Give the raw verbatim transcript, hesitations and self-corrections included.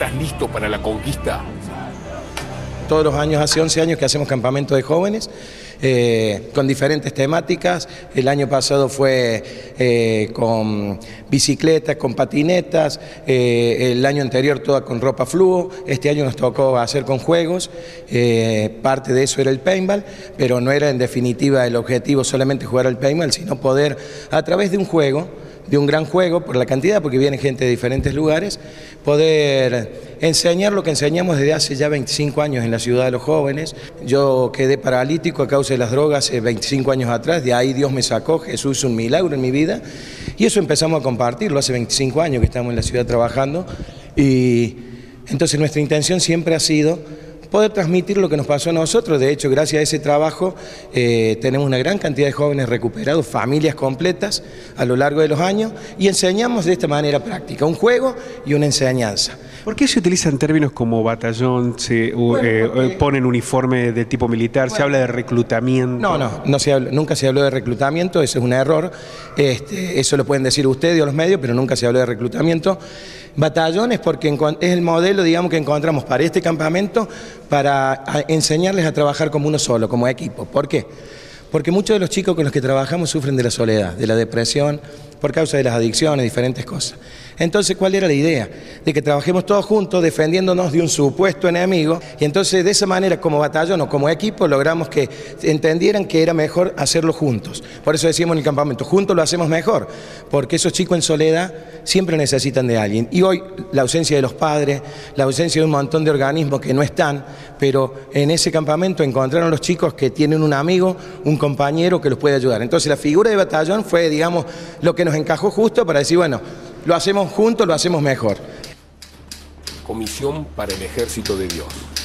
¿Estás listo para la conquista? Todos los años, hace once años que hacemos campamentos de jóvenes eh, con diferentes temáticas. El año pasado fue eh, con bicicletas, con patinetas, eh, el año anterior toda con ropa fluo, este año nos tocó hacer con juegos, eh, parte de eso era el paintball, pero no era en definitiva el objetivo solamente jugar al paintball, sino poder a través de un juego, de un gran juego, por la cantidad, porque viene gente de diferentes lugares, poder enseñar lo que enseñamos desde hace ya veinticinco años en la ciudad de los jóvenes. Yo quedé paralítico a causa de las drogas hace veinticinco años atrás, de ahí Dios me sacó, Jesús hizo un milagro en mi vida, y eso empezamos a compartirlo hace veinticinco años que estamos en la ciudad trabajando, y entonces nuestra intención siempre ha sido poder transmitir lo que nos pasó a nosotros. De hecho, gracias a ese trabajo eh, tenemos una gran cantidad de jóvenes recuperados, familias completas a lo largo de los años, y enseñamos de esta manera práctica, un juego y una enseñanza. ¿Por qué se utilizan términos como batallón, se bueno, eh, porque... ponen uniforme de tipo militar, bueno, se habla de reclutamiento? No, no, no se habla, nunca se habló de reclutamiento, eso es un error, este, eso lo pueden decir ustedes o los medios, pero nunca se habló de reclutamiento. Batallón es porque es el modelo, digamos, que encontramos para este campamento para enseñarles a trabajar como uno solo, como equipo. ¿Por qué? Porque muchos de los chicos con los que trabajamos sufren de la soledad, de la depresión, por causa de las adicciones, diferentes cosas. Entonces, ¿cuál era la idea? De que trabajemos todos juntos defendiéndonos de un supuesto enemigo, y entonces de esa manera, como batallón o como equipo, logramos que entendieran que era mejor hacerlo juntos. Por eso decíamos en el campamento, juntos lo hacemos mejor, porque esos chicos en soledad siempre necesitan de alguien. Y hoy la ausencia de los padres, la ausencia de un montón de organismos que no están, pero en ese campamento encontraron los chicos que tienen un amigo, un compañero que los puede ayudar. Entonces la figura de batallón fue, digamos, lo que nos encajó justo para decir, bueno, lo hacemos juntos, lo hacemos mejor. Comisión para el Ejército de Dios.